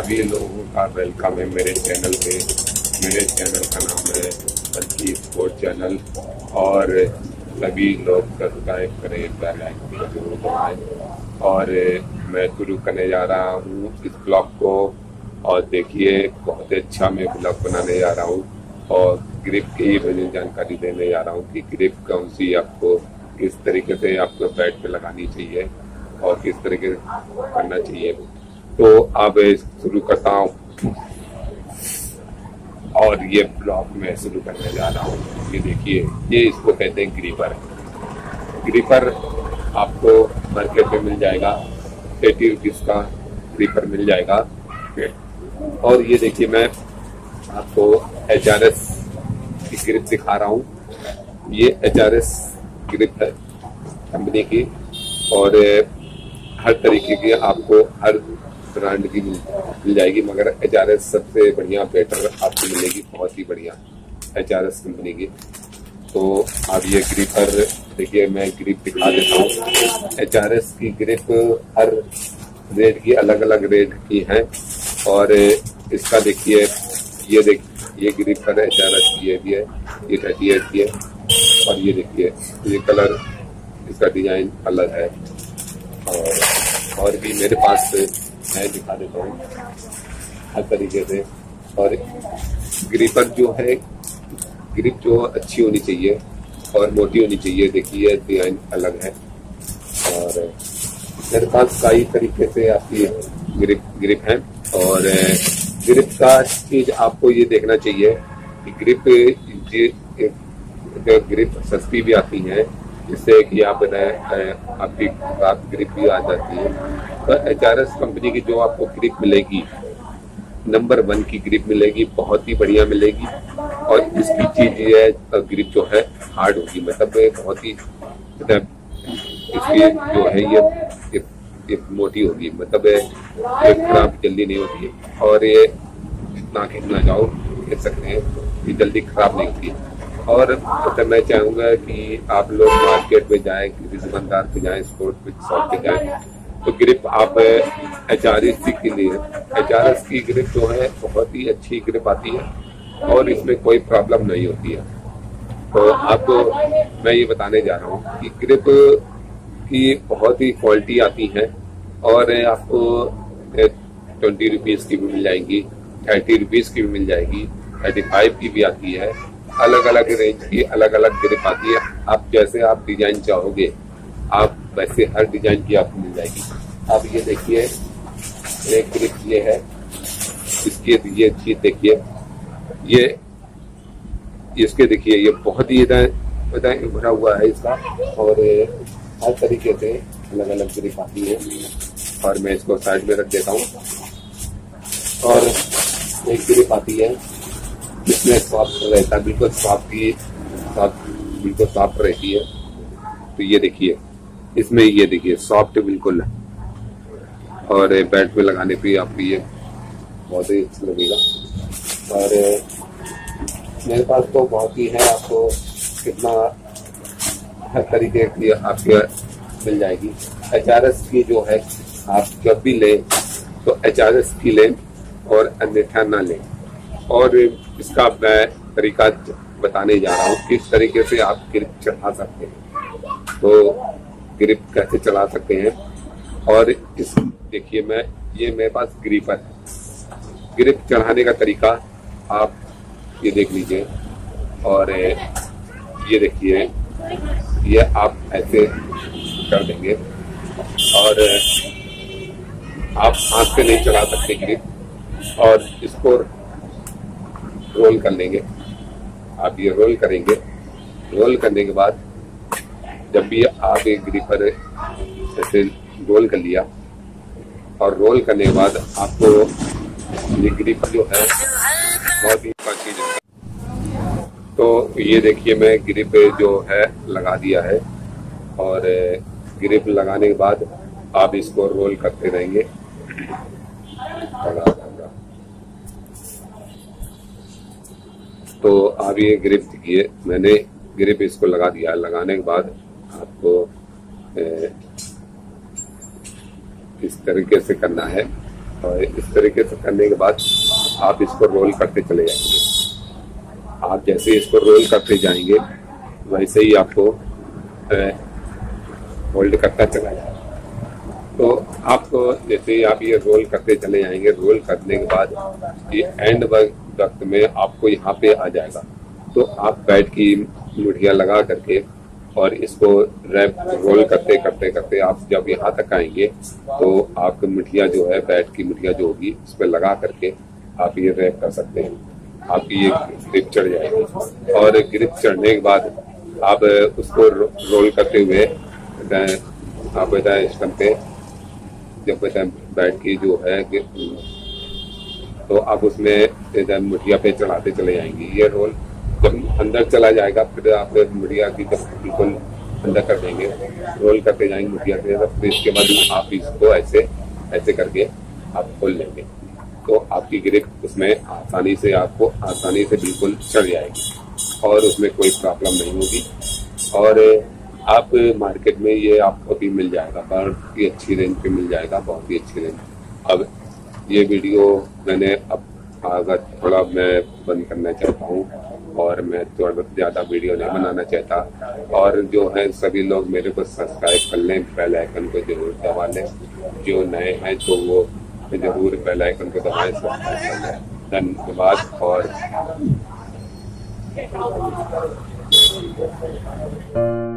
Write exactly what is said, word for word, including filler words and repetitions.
सभी लोगों का वेलकम है मेरे चैनल पे। मेरे चैनल का नाम है बल्कि स्पोर्ट चैनल, और सभी लोग सब्सक्राइब करें, बेल आइकन को जरूर दबाएं। और मैं शुरू करने जा रहा हूँ इस ब्लॉग को, और देखिए बहुत अच्छा मैं ब्लॉग बनाने जा रहा हूँ और ग्रिप की मुझे जानकारी देने जा रहा हूँ कि ग्रिप कौन सी आपको किस तरीके से आपको बैट पे लगानी चाहिए और किस तरीके से करना चाहिए। तो अब शुरू करता हूँ और ये ब्लॉग मैं शुरू करने जा रहा हूँ। ये देखिए, ये इसको कहते हैं ग्रिपर। ग्रिपर आपको मार्केट में मिल जाएगा, एटी रुपीज का ग्रिपर मिल जाएगा। और ये देखिए, मैं आपको एच आर एस की ग्रिप दिखा रहा हूँ। ये एच आर एस ग्रिप है कंपनी की, और हर तरीके की आपको हर ब्रांड की मिल जाएगी, मगर एच आर एस सबसे बढ़िया बेटर आपको मिलेगी, बहुत ही बढ़िया एच आर एस कंपनी की। तो अब ये ग्रिपर देखिए, मैं ग्रिप दिखा देता हूँ। एच आर एस की ग्रिप हर रेट की अलग अलग रेट की है, और इसका देखिए, ये देख ये ग्रिपर एच आर एस की ये भी है, ये थर्टी एट की है, और ये देखिए ये कलर, इसका डिजाइन अलग है। और और भी मेरे पास मैं दिखा देता हूँ हर तरीके से। और ग्रिपर जो है, ग्रिप जो अच्छी होनी चाहिए और मोटी होनी चाहिए। देखिए डिजाइन अलग है, और मेरे पास कई तरीके से आपकी ग्रिप ग्रिप है। और ग्रिप का चीज आपको ये देखना चाहिए कि ग्रिप ग्रिप सस्ती भी आती है, जिससे कि आप आपकी खराब ग्रिप भी आ जाती है। तो एच आर एस कंपनी की जो आपको ग्रिप मिलेगी, नंबर वन की ग्रिप मिलेगी, बहुत ही बढ़िया मिलेगी। और इसकी चीज ये है, ग्रिप जो है हार्ड होगी, मतलब बहुत ही मतलब इसकी जो है ये, ये, ये मोटी होगी, मतलब ये खराब जल्दी नहीं होती है। और ये जितना खींचना जाओ खींच सकते हैं, ये जल्दी खराब नहीं होती। और तो मैं चाहूँगा कि आप लोग मार्केट में जाएं, किसी दुकानदार पे जाएं, स्पोर्ट शॉप पे जाएं, तो ग्रिप आप एच आर एस के लिए, एच आर एस की ग्रिप जो है बहुत ही अच्छी ग्रिप आती है, और इसमें कोई प्रॉब्लम नहीं होती है। तो आपको मैं ये बताने जा रहा हूँ कि ग्रिप की बहुत ही क्वालिटी आती है, और आपको ट्वेंटी रुपीज की भी मिल जाएगी, थर्टी रुपीज की भी मिल जाएगी, थर्टी फाइव की भी आती है। अलग अलग रेंज की अलग अलग ग्रिप आती है। आप जैसे आप डिजाइन चाहोगे, आप वैसे हर डिजाइन की आपको मिल जाएगी। अब ये देखिए, एक ग्रिप ये है, इसके ये चीज देखिए, ये इसके देखिए, ये बहुत ही भरा हुआ है इसका, और हर तरीके से अलग अलग ग्रिप आती है। और मैं इसको साइड में रख देता हूँ। और एक ग्रिप आती है जिसमें सॉफ्ट रहता है, बिल्कुल सॉफ्ट की सॉफ्ट बिल्कुल सॉफ्ट रहती है। तो ये देखिए, इसमें ये देखिए सॉफ्ट बिल्कुल, और बैट में लगाने पे आपको ये बहुत ही अच्छा लगेगा। और मेरे पास तो बहुत ही है, आपको कितना हर तरीके की आपके मिल जाएगी। एच आर एस की जो है, आप जब भी लें तो एच आर एस की लें और अन्यथा ना लें। और इसका मैं तरीका बताने जा रहा हूँ, किस तरीके से आप ग्रिप चला सकते हैं। तो ग्रिप कैसे चला सकते हैं, और इस देखिए, मैं ये मेरे पास ग्रिपर है। ग्रिप चढ़ाने का तरीका आप ये देख लीजिए, और ये देखिए, ये आप ऐसे कर देंगे, और आप हाथ से नहीं चला सकते ग्रिप, और इसको रोल कर लेंगे। आप ये रोल करेंगे, रोल करने के बाद जब भी आप एक ग्रिपर ऐसे रोल कर लिया, और रोल करने के बाद आपको ये ग्रिपर जो है बहुत ही चीज है। तो ये देखिए, मैं ग्रिप जो है लगा दिया है, और ग्रिप लगाने के बाद आप इसको रोल करते रहेंगे। तो आप ये ग्रिप देखिए, मैंने ग्रिप इसको लगा दिया। लगाने के बाद आपको ए, इस तरीके से करना है, और इस तरीके से करने के बाद आप इसको रोल करते चले जाएंगे। आप जैसे इसको रोल करते जाएंगे वैसे ही आपको होल्ड करता चला जाएगा। तो आपको जैसे ही आप ये रोल करते चले जाएंगे, रोल करने के बाद ये एंड वक्त में आपको यहाँ पे आ जाएगा। तो आप बैट की मुठिया लगा करके और इसको रैप रोल करते करते करते आप जब यहाँ तक आएंगे तो आप मुठिया जो है बैट की मुठिया जो होगी उस पर लगा करके आप ये रैप कर सकते हैं। आपकी ये ग्रिप चढ़ जाएगी और ग्रिप चढ़ने के बाद आप उसको रोल करते हुए आप स्टंप पे जब बैट की जो है तो आप उसमें मुठिया पे चढ़ाते चले जाएंगे। ये रोल जब अंदर चला जाएगा फिर आप मुठिया की जब बिल्कुल अंदर कर देंगे, रोल करते जाएंगे मुठिया के, फिर इसके बाद आप इसको ऐसे ऐसे करके आप खोल लेंगे तो आपकी ग्रिप उसमें आसानी से आपको आसानी से बिल्कुल चढ़ जाएगी और उसमें कोई प्रॉब्लम नहीं होगी। और आप मार्केट में ये आपको भी मिल जाएगा, बहुत ही अच्छी रेंज पे मिल जाएगा, बहुत ही अच्छी रेंज। अब ये वीडियो मैंने अब अगर थोड़ा मैं बंद करना चाहता हूँ और मैं थोड़ा ज़्यादा वीडियो नहीं बनाना चाहता। और जो है सभी लोग मेरे को सब्सक्राइब कर लें, बेल आइकन को जरूर दबा लें। जो नए हैं तो वो जरूर बेल आइकन को दबाएं, सब्सक्राइब कर लें। धन्यवाद। और